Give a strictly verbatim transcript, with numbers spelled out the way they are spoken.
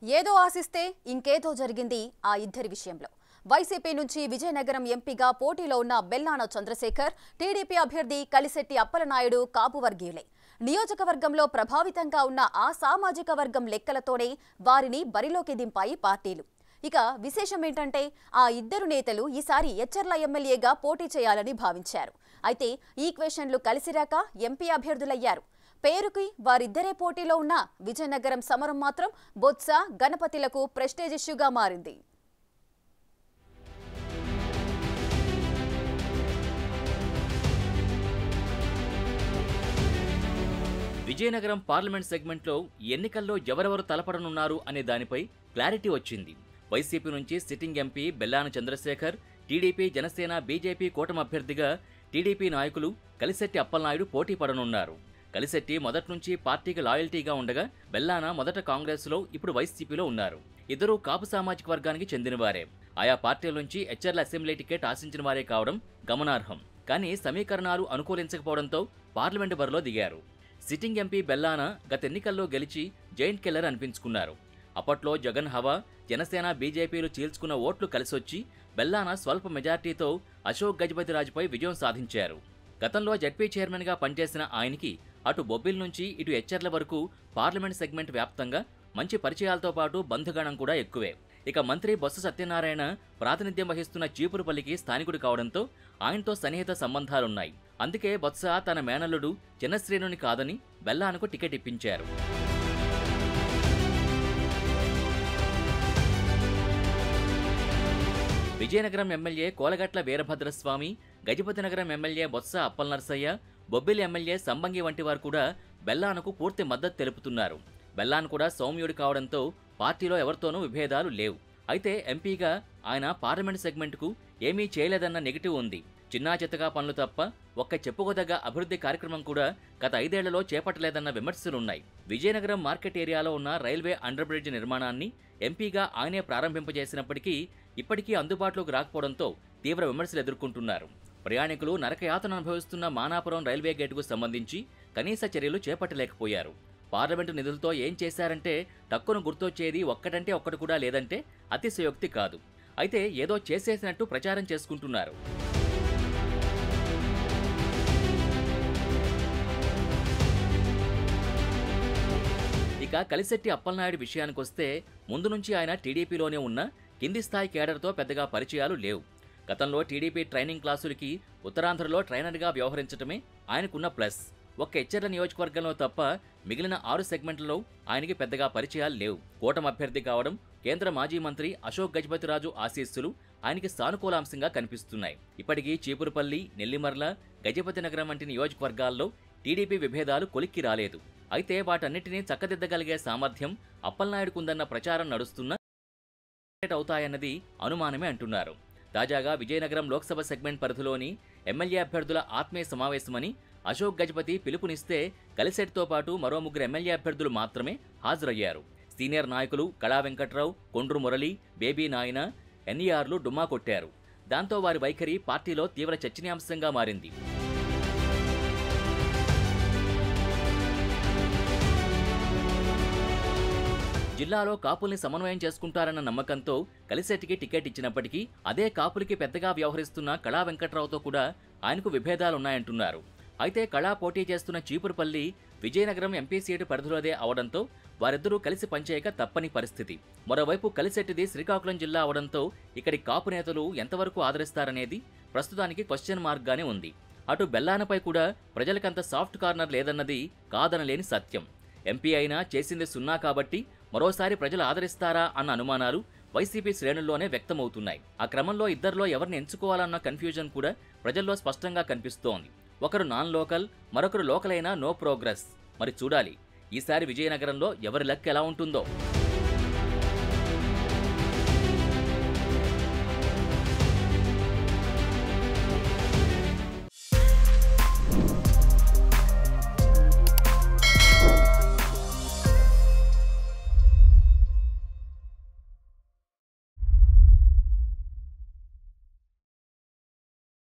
ఏదో ఆశిస్తే ఇంకేదో జరిగింది ఆ ఇద్దరి విషయంలో. వైసీపీ నుంచి విజయనగరం ఎంపీగా పోటీలో ఉన్న బెల్లాన చంద్రశేఖర్, టీడీపీ అభ్యర్థి కలిశెట్టి అప్పలనాయుడు కాపు వర్గీయులే. నియోజకవర్గంలో ప్రభావితంగా ఉన్న ఆ సామాజిక వర్గం లెక్కలతోనే వారిని బరిలోకి దింపాయి పార్టీలు. ఇక విశేషం ఏంటంటే ఆ ఇద్దరు నేతలు ఈసారి ఎచ్చర్ల ఎమ్మెల్యేగా పోటీ చేయాలని భావించారు. అయితే ఈక్వేషన్లు కలిసిరాక ఎంపీ అభ్యర్థులయ్యారు. పేరుకి వారిద్దరే పోటీలో ఉన్న విజయనగరం సమరం మాత్రం బొత్స, గణపతిలకు ప్రెస్టేజ్ ఇష్యూగా మారింది. విజయనగరం పార్లమెంట్ సెగ్మెంట్లో ఎన్నికల్లో ఎవరెవరు తలపడనున్నారు అనే దానిపై క్లారిటీ వచ్చింది. వైసీపీ నుంచి sitting MP Bellana Chandrasekhar, TDP, Janasena, BJP కూటమి అభ్యర్థిగా టీడీపీ నాయకులు కలిశెట్టి అప్పలనాయుడు పోటీ పడనున్నారు. కలిశెట్టి మొదటి నుంచి పార్టీకి లాయల్టీగా ఉండగా బెల్లాన మొదట కాంగ్రెస్లో, ఇప్పుడు వైసీపీలో ఉన్నారు. ఇద్దరూ కాపు సామాజిక వర్గానికి చెందినవారే. ఆయా పార్టీల నుంచి ఎచ్చర్ల అసెంబ్లీ టికెట్ ఆశించిన వారే కావడం గమనార్హం. కానీ సమీకరణాలు అనుకూలించకపోవడంతో పార్లమెంటు బరిలో దిగారు. సిట్టింగ్ ఎంపీ బెల్లాన గత ఎన్నికల్లో గెలిచి జైంట్ కిల్లర్ అనిపించుకున్నారు. అప్పట్లో జగన్ హవా, జనసేన, బీజేపీలు చీల్చుకున్న ఓట్లు కలిసొచ్చి బెల్లాన స్వల్ప మెజార్టీతో అశోక్ గజపతిరాజుపై విజయం సాధించారు. గతంలో జడ్పీ చైర్మన్గా పనిచేసిన ఆయనకి అటు బొబ్బిల్ నుంచి ఇటు ఎచ్చర్ల వరకు పార్లమెంట్ సెగ్మెంట్ వ్యాప్తంగా మంచి పరిచయాలతో పాటు బంధుగణం కూడా ఎక్కువే. ఇక మంత్రి బొత్స సత్యనారాయణ ప్రాతినిధ్యం వహిస్తున్న చీపురుపల్లికి స్థానికుడు కావడంతో ఆయనతో సన్నిహిత సంబంధాలున్నాయి. అందుకే బొత్స తన మేనల్లుడు చిన్నశ్రేణుని కాదని బెల్లానకు టికెట్ ఇప్పించారు. Vizianagaram MLA Kolagatla Veerabhadraswamy, Gajapathinagaram MLA Botcha Appalanarasayya, Bobbili MLA Sambangi వంటి వారు కూడా బెల్లానకు పూర్తి మద్దతు తెలుపుతున్నారు. బెల్లాన్ కూడా సౌమ్యుడు కావడంతో పార్టీలో ఎవరితోనూ విభేదాలు లేవు. అయితే ఎంపీగా ఆయన పార్లమెంట్ సెగ్మెంట్కు ఏమీ చేయలేదన్న నెగిటివ్ ఉంది. చిన్నా చిత్తగా పనులు తప్ప ఒక్క చెప్పుకోదగ్గ అభివృద్ధి కార్యక్రమం కూడా గత ఐదేళ్లలో చేపట్టలేదన్న విమర్శలున్నాయి. విజయనగరం మార్కెట్ ఏరియాలో ఉన్న రైల్వే అండర్ బ్రిడ్జ్ నిర్మాణాన్ని ఎంపీగా ఆయనే ప్రారంభింపజేసినప్పటికీ ఇప్పటికీ అందుబాటులోకి రాకపోవడంతో తీవ్ర విమర్శలు ఎదుర్కొంటున్నారు. ప్రయాణికులు నరకయాతన అనుభవిస్తున్న మానాపురం రైల్వే గేటుకు సంబంధించి కనీస చర్యలు చేపట్టలేకపోయారు. పార్లమెంటు నిధులతో ఏం చేశారంటే టక్కును గుర్తొచ్చేది ఒక్కటంటే ఒక్కటి కూడా లేదంటే అతిశయోక్తి కాదు. అయితే ఏదో చేసేసినట్టు ప్రచారం చేసుకుంటున్నారు. ఇక కలిశెట్టి అప్పలనాయుడు విషయానికొస్తే ముందు నుంచి ఆయన టీడీపీలోనే ఉన్న కింది స్థాయి కేడర్తో పెద్దగా పరిచయాలు లేవు. గతంలో టీడీపీ ట్రైనింగ్ క్లాసులకి ఉత్తరాంధ్రలో ట్రైనర్గా వ్యవహరించడమే ఆయనకున్న ప్లస్. ఒక్క ఎచ్చర్ల నియోజకవర్గంలో తప్ప మిగిలిన ఆరు సెగ్మెంట్లలో ఆయనకి పెద్దగా పరిచయాలు లేవు. కూటమి అభ్యర్థి కావడం, కేంద్ర మాజీ మంత్రి అశోక్ గజపతిరాజు ఆశీస్సులు ఆయనకి సానుకూలాంశంగా కనిపిస్తున్నాయి. ఇప్పటికీ చీపురుపల్లి, నెల్లిమర్ల, గజపతినగరం వంటి నియోజకవర్గాల్లో టీడీపీ విభేదాలు కొలిక్కి రాలేదు. అయితే వాటన్నిటినీ చక్కదిద్దగలిగే సామర్థ్యం అప్పలనాయుడుకుందన్న ప్రచారం నడుస్తున్నా అవుతాయన్నది అనుమానమే అంటున్నారు. తాజాగా విజయనగరం లోక్సభ సెగ్మెంట్ పరిధిలోని ఎమ్మెల్యే అభ్యర్థుల ఆత్మీయ సమావేశమని అశోక్ గజపతి పిలుపునిస్తే కలిశెట్టితో పాటు మరో ముగ్గురు ఎమ్మెల్యే అభ్యర్థులు మాత్రమే హాజరయ్యారు. సీనియర్ నాయకులు కళా వెంకట్రావు, కొండ్రు మురళి, బేబీ నాయన, ఎన్ఈఆర్లు డుమ్మా కొట్టారు. దాంతో వారి వైఖరి పార్టీలో తీవ్ర చర్చనీయాంశంగా మారింది. జిల్లాలో కాపుల్ని సమన్వయం చేసుకుంటారన్న నమ్మకంతో కలిశెట్టికి టికెట్ ఇచ్చినప్పటికీ అదే కాపులకి పెద్దగా వ్యవహరిస్తున్న కళా వెంకట్రావుతో కూడా ఆయనకు విభేదాలున్నాయంటున్నారు. అయితే కళా పోటీ చేస్తున్న చీపురుపల్లి విజయనగరం ఎంపీ సీటు పరిధిలోదే అవడంతో వారిద్దరూ కలిసి పనిచేయక తప్పని పరిస్థితి. మరోవైపు కలిశెట్టిది శ్రీకాకుళం జిల్లా అవడంతో ఇక్కడి కాపు నేతలు ఎంతవరకు ఆదరిస్తారనేది ప్రస్తుతానికి క్వశ్చన్ మార్క్గానే ఉంది. అటు బెల్లానపై కూడా ప్రజలకంత సాఫ్ట్ కార్నర్ లేదన్నది కాదనలేని సత్యం. ఎంపీ అయినా చేసింది సున్నా కాబట్టి మరోసారి ప్రజలు ఆదరిస్తారా అన్న అనుమానాలు వైసీపీ శ్రేణుల్లోనే వ్యక్తమవుతున్నాయి. ఆ క్రమంలో ఇద్దరిలో ఎవరిని ఎంచుకోవాలన్న కన్ఫ్యూజన్ కూడా ప్రజల్లో స్పష్టంగా కనిపిస్తోంది. ఒకరు నాన్ లోకల్, మరొకరు లోకల్ అయినా నో ప్రోగ్రెస్. మరి చూడాలి ఈసారి విజయనగరంలో ఎవరి లక్ ఎలా ఉంటుందో.